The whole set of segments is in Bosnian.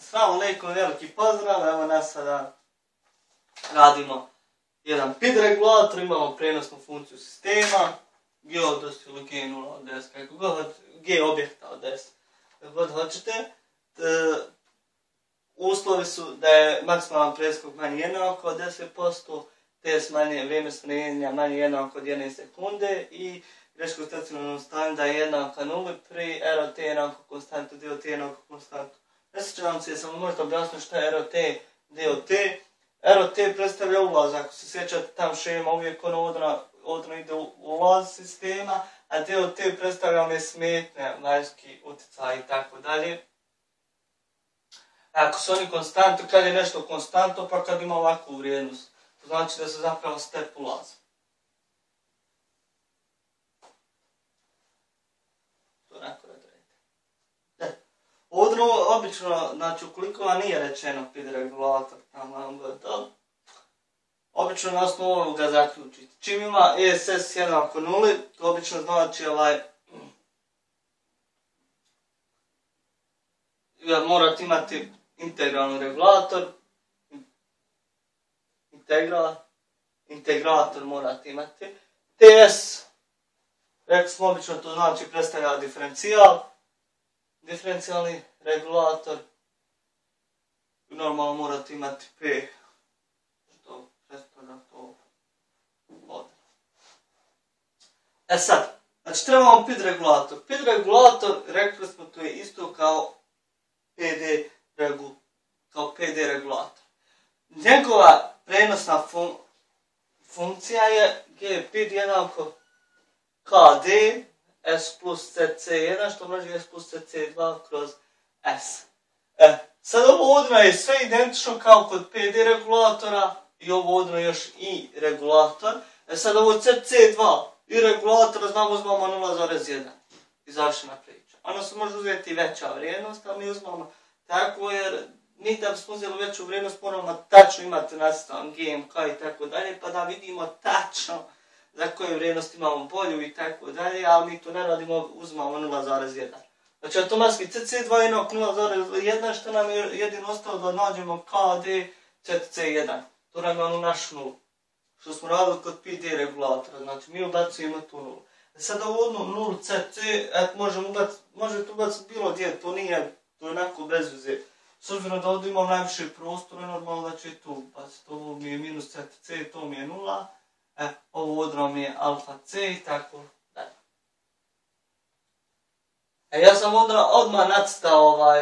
Assalamu alaikum, veliki pozdrav, evo nas sada radimo jedan PID regulator, imamo prenosnu funkciju sistema, G od 10 ili G0 od 10, kako god, G objekta od 10, kako god hoćete. Uslovi su da je maksimalan preskok manje jednako od 10%, TS manje vrijeme smanjenja manje jednako od 1 sekunde i greška u stacionarnom stanju da je jednaka nuli pri ROT jednako konstantu, DOT jednako konstantu. Ne sjećam se, sam možda objasnio šta je ROT, DOT. ROT predstavlja ulaz, ako se sjećate tam šema, uvijek odno ide u ulaz sistema, a DOT predstavlja one smetnje, vanjski utjecaj i tako dalje. Ako su oni konstantu, kad je nešto konstantno, pa kad ima ovakvu vrijednost, to znači da se zapravo step ulazi. Ovdje obično, znači ukoliko vam nije rečeno PID regulator, obično na osnovu ovoga zaključiti. Čim ima ESS jednako nuli, to obično znači morate imati integralni regulator, integrator morate imati. TS, rekli smo obično, to znači predstavlja diferencijalni regulator. Normalno morate imati P, što predstavlja to ovdje. Sad, znači trebamo PID regulator. PID regulator, rekli smo, to je isto kao PD regulator. Njegova prenosna funkcija je G PID jednako KD S plus CC1 što množi S plus CC2 kroz S. Sad ovo odno je sve identično kao kod PD regulatora i ovo odno još i regulator. Sad ovo CC2 i regulatora znamo uzmamo 0,1 i završena priča. Ono se može uzeti veća vrijednost, ali mi uzmamo tako jer mi da bismo uzeli veću vrijednost moramo tačno imati nastavan GMK i tako dalje, pa da vidimo tačno za koje vrijednosti imamo bolju i tako dalje, ali mi to ne radimo, uzmamo 0,1. Znači automatski CC2 jednako 0,1 što nam je jedino ostalo da nađemo KD CC1. To nam je ono naš nul. Što smo radili kod PD regulatora, znači mi ubacujemo tu nulu. Sad ovo odno 0 CC, možete ubaciti bilo gdje, to nije, to je onako bez veze. S obzirom da ovdje imam najviše prostora, normalno da će tu ubaciti. Ovo mi je minus CC, to mi je 0. Ovo odno mi je alfa C i tako dalje. Ja sam odmah nacrtao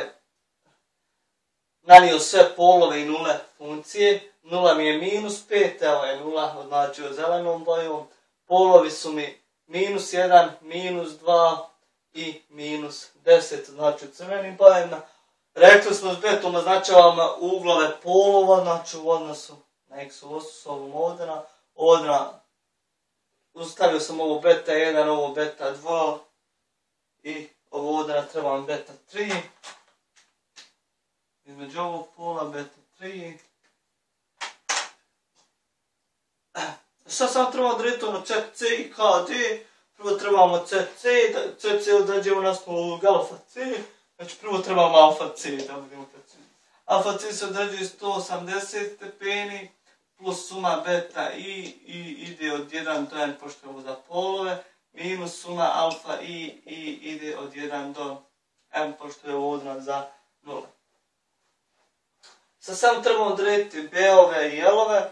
nanio sve polove i nule funkcije. Nula mi je minus 5, evo je nula, označio zelenom bojom. Polovi su mi minus 1, minus 2 i minus 10, znači crvenim bojama. Rekli smo s betom označavamo uglove polova, znači u odnosu na x s ovom odna. Ustavio sam ovo beta 1, ovo beta 2 i ovo odna trebam beta 3. Između ovog pola beta 3. Sad samo trebamo odrediti ono CC i KD. Prvo trebamo CC određujemo na osnovu alfa C. Znači prvo trebamo alfa C da budemo precizni. Alfa C se određuje 180 stepeni plus suma beta i ide od 1 do n pošto je ovo za polove, minus suma alfa i ide od 1 do n pošto je ovo odnos za 0. Sad samo trebamo odrediti B-ove i L-ove.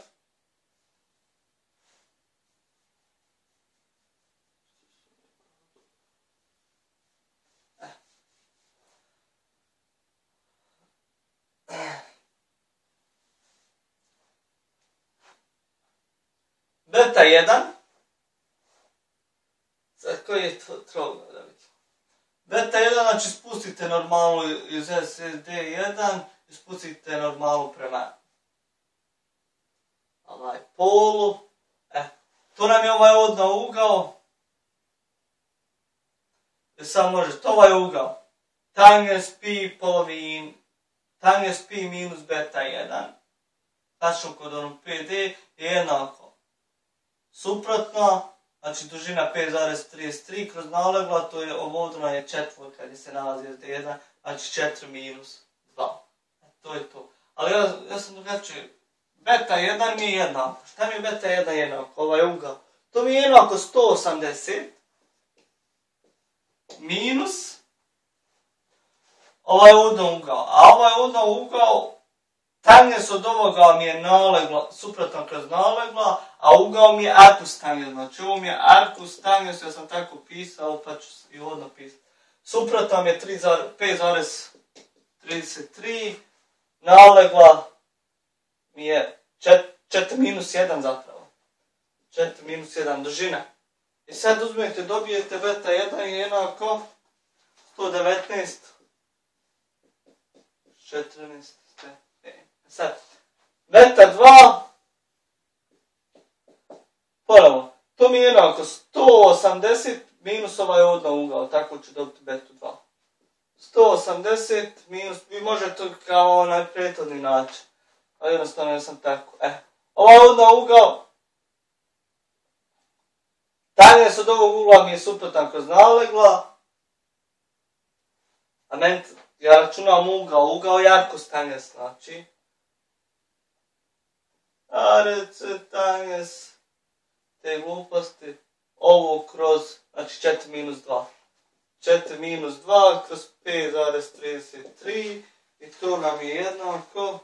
Beta 1, sad koji je to trougao da vidimo. Beta 1, znači spustite normalu iz SSD1 i spustite normalu prema polu. To nam je odno ugao. Sad možete, ovaj ugao. Tangens pi polovin, tangens pi minus beta 1. Tačno kod onog PD je jednako. Suprotno, znači dužina 5,33 kroz nalegla, to je ovo odno je četvor kad se nalazi SD1, znači 4 minus 2. to je to. Ali ja sam drugačiji. Beta 1 mi je jednako. Šta mi je beta 1 jednako? Ovaj ugao. To mi je jednako 180 minus ovaj udno ugao. A ovaj udno ugao, tangens od ovoga mi je nalegla, suprotno kroz nalegla, a ugao mi je arkus tangens. Znači ovo mi je arkus tangens, ja sam tako pisao, pa ću i odno pisati. Suprotno mi je 5,33, nalegla mi je 4 minus 1 zapravo. 4 minus 1 dužina. I sad uzmete, dobijete beta 1 je jednako 119, 14, sad, beta 2, ponovo, to mi je jednako 180 minus ovaj odno ugao, tako ću dobiti betu 2. 180 minus, vi možete kao onaj prethodni način, a jednostavno ja sam tako, ovaj odno ugao, tangens od ovog ugla mi je suprotan kroz nalegla, a meni, ja računam ugao je arkus tangens, znači, a rece tangens, te gluposti, ovo kroz, znači 4 minus 2. 4 minus 2 kroz 5,33 i to nam je jednako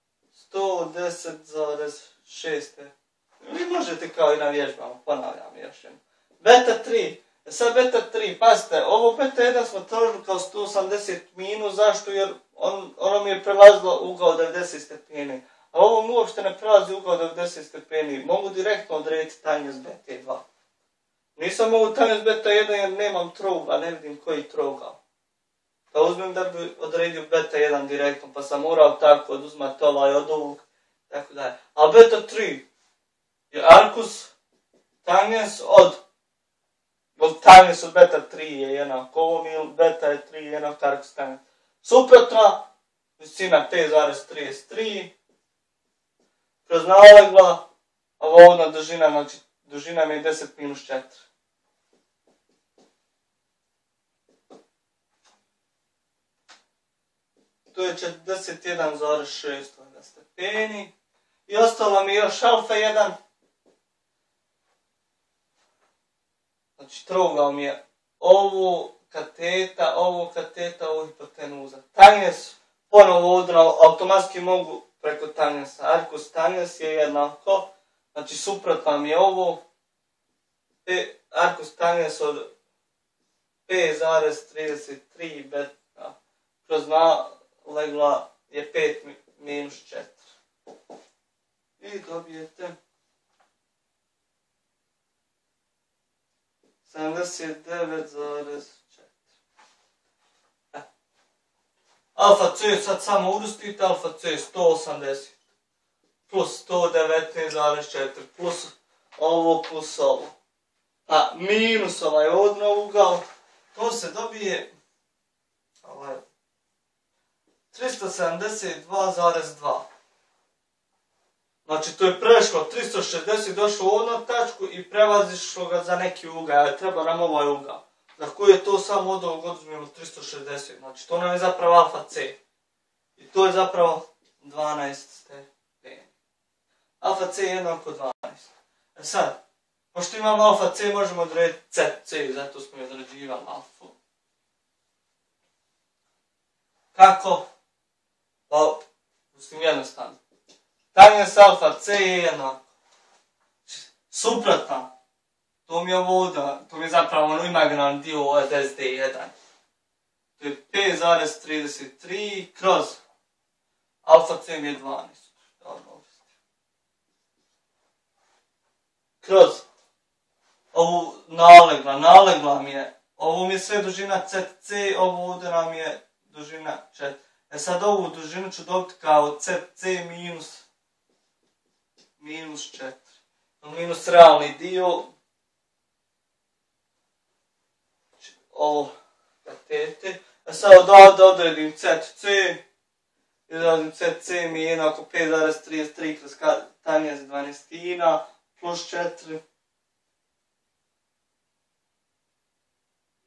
110,6. Vi možete kao i na vježbama, ponavljam još jedno. Beta 3, sad beta 3, pazite, ovo beta 1 smo tražili kao 180 minus, zašto? Jer ono mi je prelazilo ugao 90 stepeni. A ovo mi uopšte ne prelazi ugao 90 stepeni, mogu direktno odrediti tangens beta 2. Nisam mogu tangens beta 1 jer nemam trougla, ne vidim koji trougao. Pa uzmem da bi odredio beta 1 direktno, pa sam morao tako oduzmati ovaj od ovog, tako dalje. A beta 3 je arkus tangens od tangens od beta 3 je jednako, ovo mi beta je 3 jednako arkus tangens. Suprotna, visina 5,33, kroz nalegla, a ovodna dužina, znači dužina mi je 10 minus 4. To je 41,6 stepeni. I ostalo mi još alfa 1. Znači trougao mi je ovo kateta, ovo hipotenuza. Tangens, ponovo ovdje automatski mogu preko tangensa. Arkus tangens je jednako, znači suprotno mi je ovo, arkus tangens od 5,33 beta kroz nalegla je 5 minus 4. I dobijete 79,4. Alfa C sad samo uvrstite, alfa C 180 plus 119,4 plus ovo. A minus ovaj odno ugao, to se dobije 372,2. Znači to je prešlo 360, došlo u odnu tačku i prevazišlo ga za neki ugao, ali treba nam ovaj ugao. Za koji je to samo od ovog oduzmemo 360, znači to nam je zapravo alfa C. I to je zapravo 12 stepeni. Alfa C je jednako 12. Sad, pošto imamo alfa C, možemo odrediti C, zato smo i određivali alfu. Kako? Pa, mislim jednostavno. Tangens alfa C je jednako. Suprotno. To mi je ovo, to mi je zapravo ono imaginarni dio od SD1. To je 5,33 kroz alfa C mi je 12. Kroz ovu nalegla mi je, ovo mi je sve dužina CC, ovo ovdje nam je dužina 4. Sad ovu dužinu ću dobiti kao CC minus 4. Minus realni dio. Ovo katete. Sad da odredim CC. Izradim CC mi je jednako 5,33 kroz tangens 12 plus 4.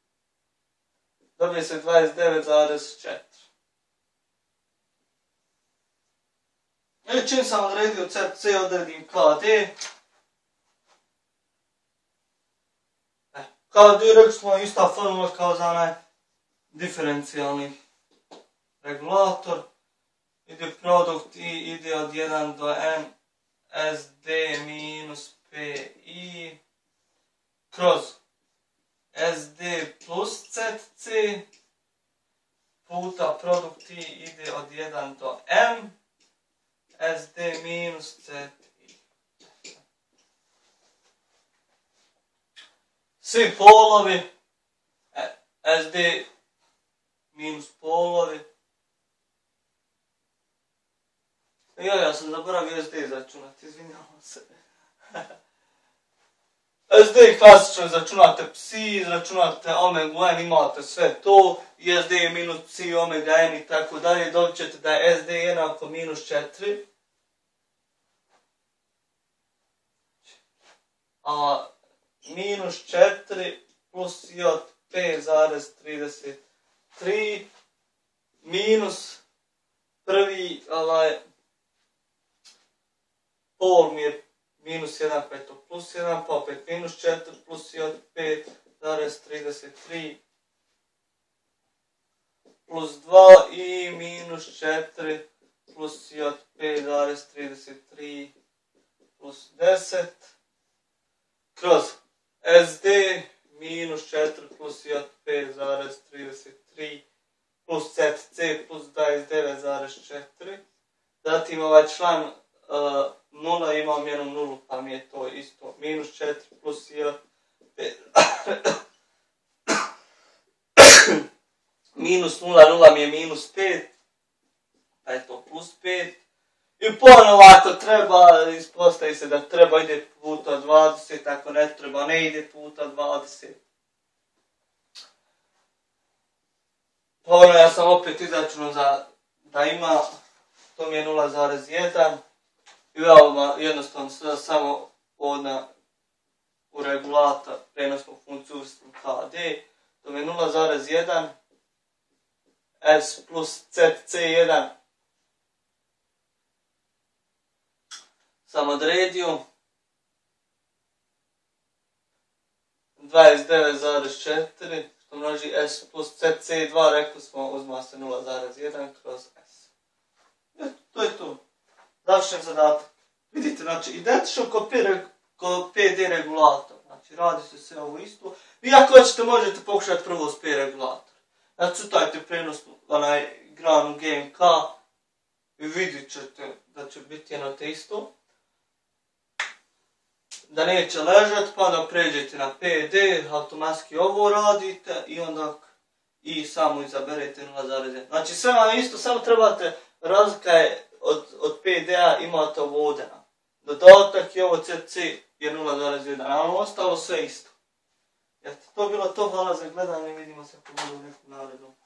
Dobije se 29,4. Čim sam odredio CC, odredim KD. Kao direkt smo ista formula kao za onaj diferencijalni regulator. Ide produkt i ide od 1 do n SD minus PI kroz SD plus ZC puta produkt i ide od 1 do m SD minus ZI. Svi polovi SD minus polovi. Ja sam zaboravio SD izračunati, izvinjavam se. SD klasično izračunate psi, izračunate omega n, imate sve to, i SD je minus psi, omega n i tako dalje, dobit ćete da je SD jednako minus 4. A minus 4 plus j od 5,33 minus prvi pol mi je minus 1 peto plus 1, pa opet minus 4 plus j od 5,33 plus 2 i minus 4 plus j od 5,33 plus 10 kroz SD minus 4 plus j od 5,33 plus ZC plus 29,4. Zatim ovaj član 0 imam jednu nulu, pa mi je to isto. Minus 4 plus j od 5. Minus 0 mi je minus 5. Pa je to plus 5. I ponovo ako treba, ispostavi se da treba ide puta 20, ako ne treba ne ide puta 20. Ponovno ja sam opet izračunao da ima, to mi je 0,1. I veoma jednostavno samo odna u regulator prenosnu funkciju KD. To mi je 0,1 S plus ZC1. Sam odredio 29,4 što množi S plus ZC2, rekli smo uzma se 0,1 kroz S. To je to. Završen zadatak. Vidite, znači identično ko PD regulator. Znači radi se sve ovo isto. Vi ako hoćete možete pokušati prvo s P regulator. Znači cutajte prenosnu granu GMK i vidit ćete da će biti jedno te isto. Da neće ležati, pa onda pređete na PD, automatski ovo radite i onda i samo izaberete 0,1. Znači sve vam isto, samo trebate, razlika je od PD-a imate ovo ovdje. Dodatak je ovo CC je 0,1, ali ostalo sve isto. Eto, to bilo to, hvala za gledanje, vidimo se ako budu u nekom narednom.